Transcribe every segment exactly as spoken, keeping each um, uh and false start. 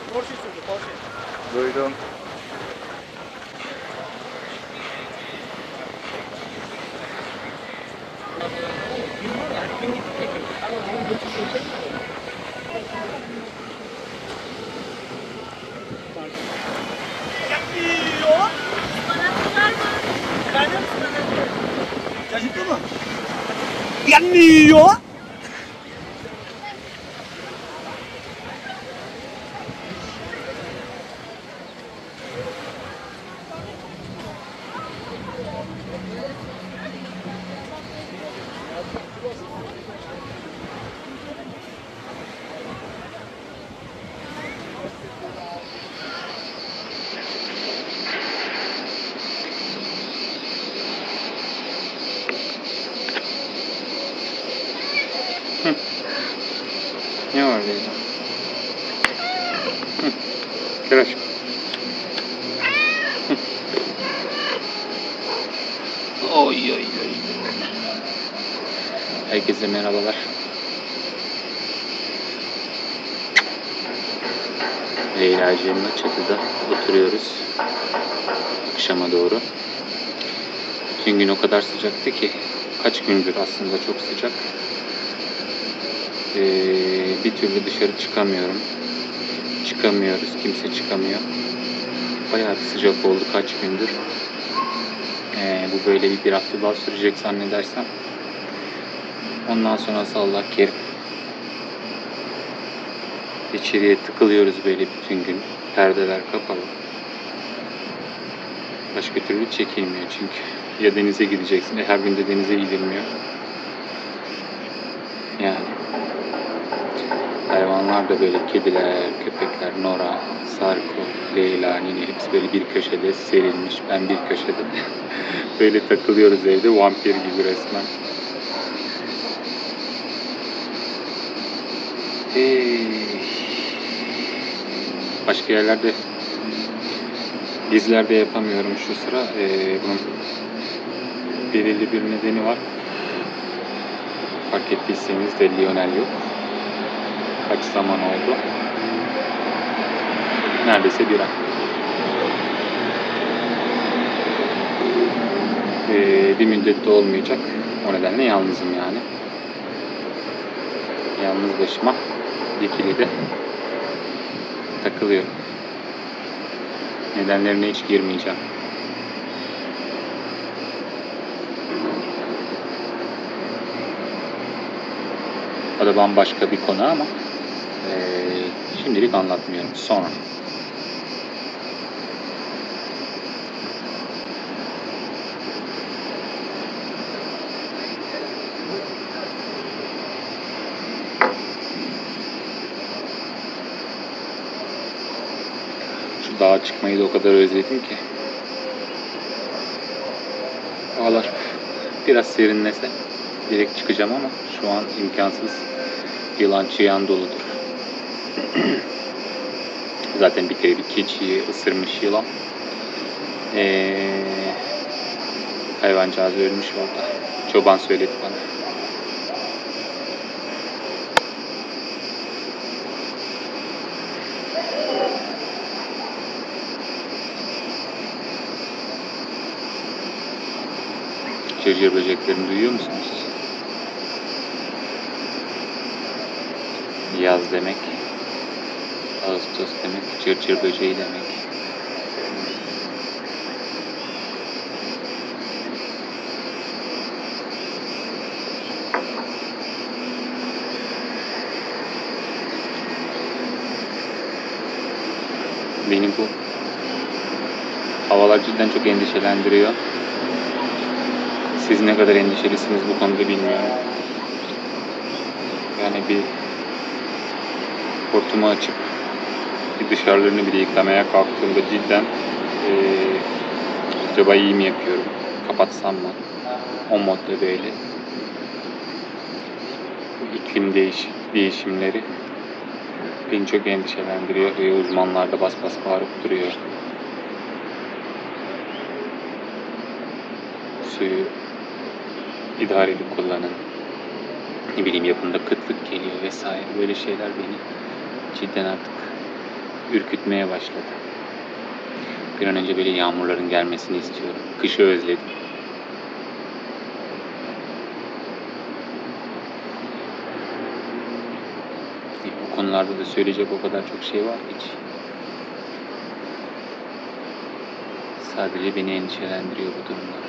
Porsche sürdü, Porsche. Duydum. Yapıyor. Ispanaklar mı? Efendim? Çocuklu mu? Yanmıyor. Ne var Leyla? Hı. Gel aşkım. Hı. Oy oy oy. Herkese merhabalar. Leyla'cığımla çatıda oturuyoruz. Akşama doğru. Bütün gün o kadar sıcaktı ki, kaç gündür aslında çok sıcak. Ee, bir türlü dışarı çıkamıyorum. Çıkamıyoruz, kimse çıkamıyor. Bayağı bir sıcak oldu kaç gündür. Ee, bu böyle bir, bir hafta daha sürecek zannedersem. Ondan sonrası Allah kerim. İçeriye tıkılıyoruz böyle bütün gün. Perdeler kapalı. Başka türlü çekilmiyor çünkü. Ya denize gideceksin. E, her gün de denize gidilmiyor. Yani. Hayvanlar da böyle kediler, köpekler, Nora, Sarko, Leyla, Nini hepsi böyle bir köşede serilmiş. Ben bir köşede. Böyle takılıyoruz evde vampir gibi resmen. Hey. Başka yerlerde gezilerde yapamıyorum şu sıra. Ee, bunun belirli bir nedeni var. Fark ettiyseniz de Lionel yok. Kaç zaman oldu? Neredeyse bir ay. Ee, bir müddet de olmayacak. O nedenle yalnızım yani. Yalnız başıma Dikili'de takılıyorum. Nedenlerine hiç girmeyeceğim. O da bambaşka bir konu ama ee, şimdilik anlatmıyorum. Sonra. Şu dağa çıkmayı da o kadar özledim ki. Havalar biraz serinlese direkt çıkacağım ama şu an imkansız. Yılan çıyan doludur. Zaten bir kere bir keçiyi ısırmış yılan. Ee, hayvancağız ölmüş orada. Çoban söyledi bana. Cırcır böceklerini duyuyor musunuz? Yaz demek, Ağustos demek, cırcır böceği demek. Beni bu havalar cidden çok endişelendiriyor. Siz ne kadar endişelisiniz bu konuda bilmiyorum. Yani bir hortumu açıp bir dışarılarını bile yıkamaya kalktığımda cidden ee, acaba iyi mi yapıyorum? Kapatsam mı? O modda böyle. Bu iklim değiş değişimleri beni çok endişelendiriyor ve uzmanlar da bas bas bağırıp duruyor. Suyu idareli kullanın. Ne bileyim yapında kıtlık geliyor vesaire. Böyle şeyler beni cidden artık ürkütmeye başladı. Bir an önce böyle yağmurların gelmesini istiyorum. Kışı özledim. Bu konularda da söyleyecek o kadar çok şey var hiç. Sadece beni endişelendiriyor bu durumlar.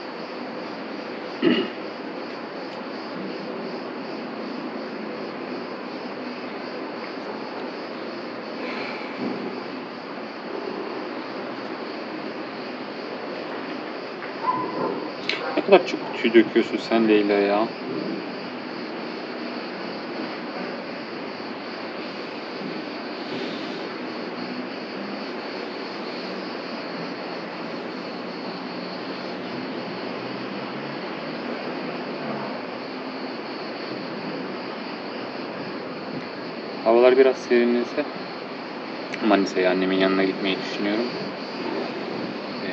Ne kadar çok tüy döküyorsun sen Leyla ya. Havalar biraz serinlese Manisa'ya annemin yanına gitmeyi düşünüyorum. Ee,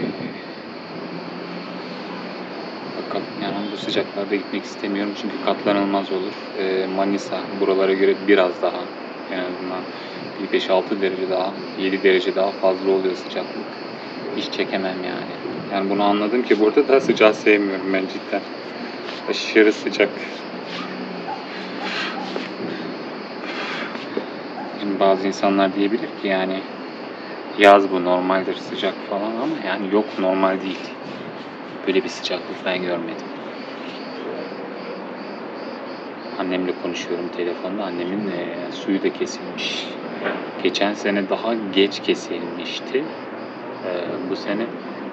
bakalım yani bu sıcaklarda gitmek istemiyorum çünkü katlanılmaz olur. Ee, Manisa buralara göre biraz daha en azından bir beş altı derece daha, yedi derece daha fazla oluyor sıcaklık. Hiç çekemem yani. Yani bunu anladım ki burada da sıcağı sevmiyorum ben cidden. Aşırı sıcak. Şimdi bazı insanlar diyebilir ki yani yaz bu normaldir sıcak falan ama yani yok normal değil. Böyle bir sıcaklık ben görmedim. Annemle konuşuyorum telefonda. Annemin e, suyu da kesilmiş. Geçen sene daha geç kesilmişti. E, bu sene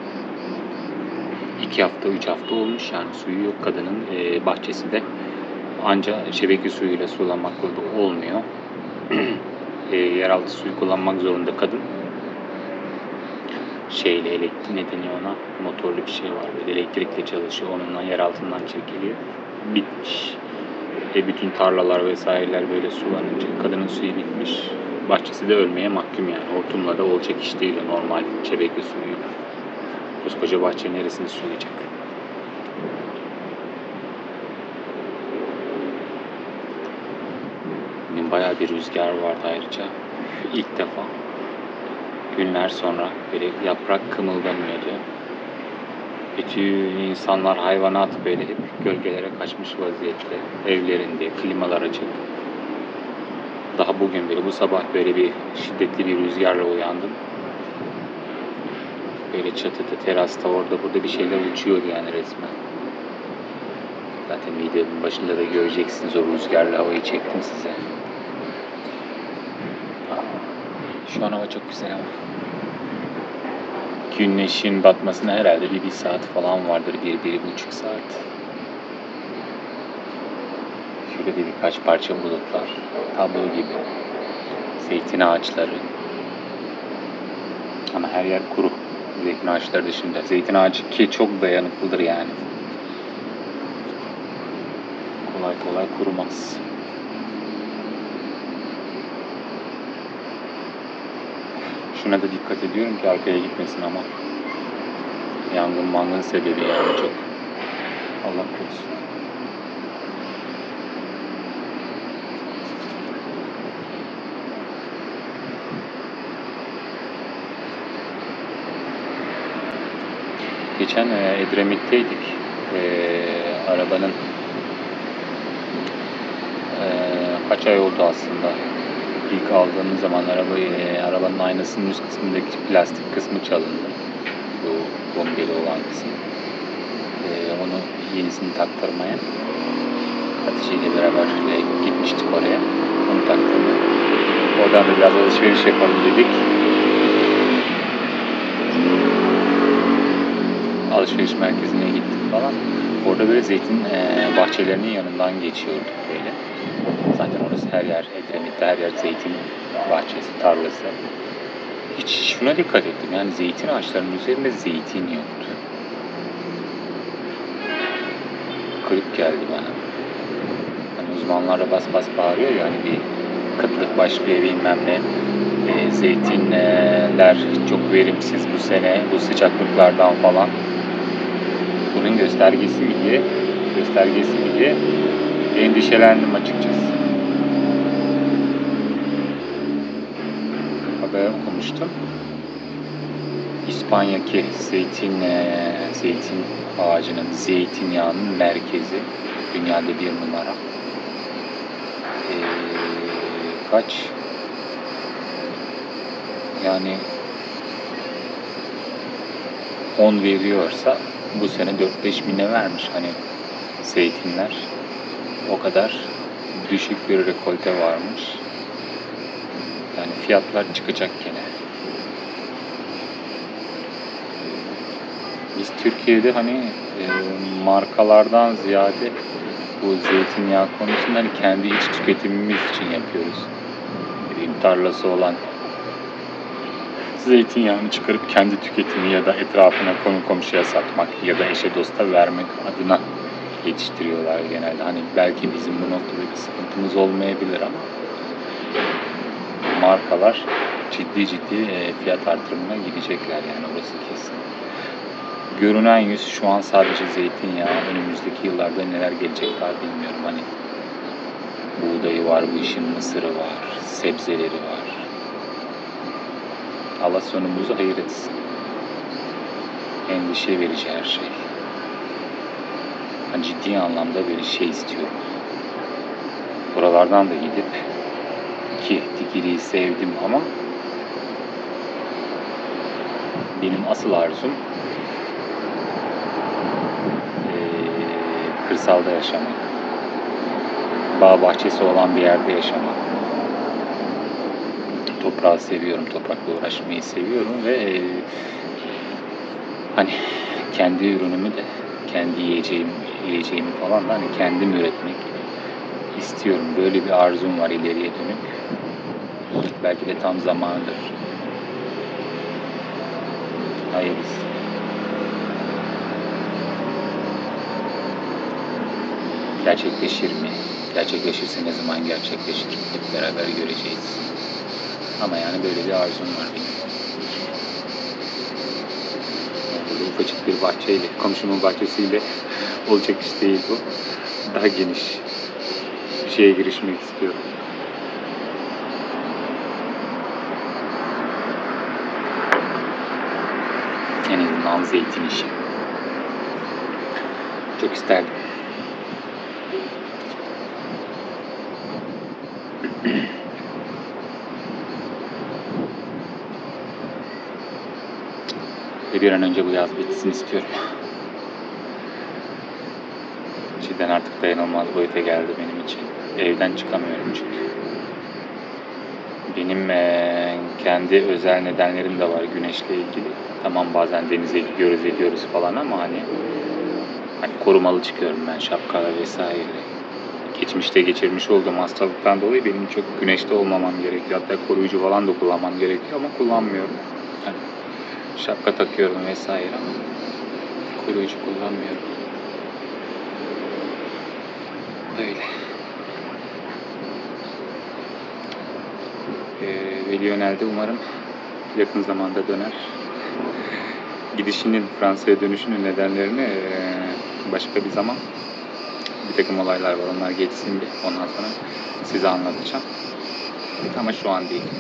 iki hafta, üç hafta olmuş yani suyu yok kadının e, bahçesinde. Ancak şebeke suyuyla sulamakla da olmuyor. e, yeraltı suyu kullanmak zorunda kadın. Şeyle elektrik ne deniyor ona? Motorlu bir şey var böyle elektrikle çalışıyor. Onunla yer altından çekiliyor. Bitmiş. E bütün tarlalar vesaireler böyle sulanınca kadının suyu bitmiş. Bahçesi de ölmeye mahkum yani. Hortumla da olacak iş değil normal şebeke suyuyla. Koskoca bahçe neresini sulayacak? Bugün bayağı bir rüzgar vardı ayrıca. İlk defa günler sonra böyle yaprak kımıldamıyordu. Bütün insanlar, hayvanat böyle hep gölgelere kaçmış vaziyette. Evlerinde, klimalar açık. Daha bugün böyle bu sabah böyle bir şiddetli bir rüzgarla uyandım. Böyle çatıda, terasta, orada burada bir şeyler uçuyordu yani resmen. Zaten videonun başında da göreceksiniz o rüzgarla havayı çektim size. Şu an hava çok güzel ama. Güneşin batmasına herhalde bir, bir saat falan vardır. Bir, bir buçuk saat. Şöyle de birkaç parça bulutlar. Tablo gibi. Zeytin ağaçları. Ama her yer kuru. Zeytin ağaçları dışında. Zeytin ağacı ki çok dayanıklıdır yani. Kolay kolay kurumaz. Şuna da dikkat ediyorum ki arkaya gitmesin ama. Yangın mangın sebebi yani çok. Allah korusun. Geçen e, Edremit'teydik. E, arabanın e, kaç ay oldu aslında. İlk aldığımız zaman arabayı, e, arabanın aynasının üst kısmındaki plastik kısmı çalındı. Bu bombeli olan kısım. E, onu yenisini taktırmaya Hatice ile beraber e, gitmiştik oraya. Onu taktırmaya. Oradan da biraz alışveriş yapalım dedik. Alışveriş merkezine gittik falan. Orada böyle zeytin e, bahçelerinin yanından geçiyorduk böyle. Zaten orası her yer, Edremit'te her yer zeytin bahçesi, tarlası. Hiç şuna dikkat ettim yani zeytin ağaçlarının üzerinde zeytin yoktu. Garip geldi bana. Hani uzmanlar da bas bas bağırıyor ya hani bir kıtlık başlıyor bilmem ne. E, zeytinler çok verimsiz bu sene bu sıcaklıklardan falan. Bunun göstergesi mi diye, göstergesi mi diye endişelendim açıkçası. haber okumuştum. İspanya'daki zeytin, e, zeytin ağacının, zeytinyağının merkezi. Dünyada bir numara. E, kaç? Yani on veriyorsa bu sene dört beş bine vermiş hani zeytinler. O kadar düşük bir rekolte varmış. Yani fiyatlar çıkacak gene. Biz Türkiye'de hani e, markalardan ziyade bu zeytinyağı konusunda hani kendi iç tüketimimiz için yapıyoruz. Bileyim, tarlası olan zeytinyağını çıkarıp kendi tüketimi ya da etrafına konu komşuya satmak ya da eşe dosta vermek adına yetiştiriyorlar genelde. Hani belki bizim bu noktada bir sıkıntımız olmayabilir ama markalar ciddi ciddi fiyat artırımına gidecekler yani orası kesin. Görünen yüz şu an sadece zeytinyağı. Önümüzdeki yıllarda neler gelecek daha bilmiyorum. Hani buğdayı var, bu işin mısırı var, sebzeleri var. Allah sonumuzu hayır etsin. Endişe verici her şey. Yani ciddi anlamda bir şey istiyorum. Buralardan da gidip ki Dikili'yi sevdim ama benim asıl arzum ee, kırsalda yaşamak. Bağ bahçesi olan bir yerde yaşamak. Toprağı seviyorum, toprakla uğraşmayı seviyorum ve e, hani kendi ürünümü de, kendi yiyeceğim, yiyeceğimi falan da hani kendim üretmek istiyorum. Böyle bir arzum var ileriye dönük. Belki de tam zamanıdır. Hayırlısı. Gerçekleşir mi? Gerçekleşirse ne zaman gerçekleşir? Hep beraber göreceğiz. Ama yani böyle bir arzum var benim. Yani böyle ufacık bir bahçeyle, komşumun bahçesiyle olacak iş değil bu. Daha geniş bir şeye girişmek istiyorum. En azından zeytin işi. Çok isterdim. Ve bir an önce bu yaz bitsin istiyorum. Cidden artık dayanılmaz boyuta geldi benim için. Evden çıkamıyorum çünkü. Benim ee, kendi özel nedenlerim de var güneşle ilgili. Tamam bazen denize gidiyoruz ediyoruz falan ama hani, hani korumalı çıkıyorum ben şapkalar vesaire. Geçmişte geçirmiş olduğum hastalıktan dolayı benim çok güneşte olmamam gerekiyor. Hatta koruyucu falan da kullanmam gerekiyor ama kullanmıyorum. Yani şapka takıyorum vesaire ama koruyucu kullanmıyorum. Böyle. Ee, ve Lionel de umarım yakın zamanda döner. Gidişinin, Fransa'ya dönüşünün nedenlerini ee, başka bir zaman bir takım olaylar var. Onlar geçsin bir. Ondan sonra size anlatacağım. Ama şu an değil.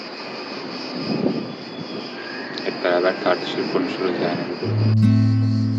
Hep beraber tartışır konuşuruz yani.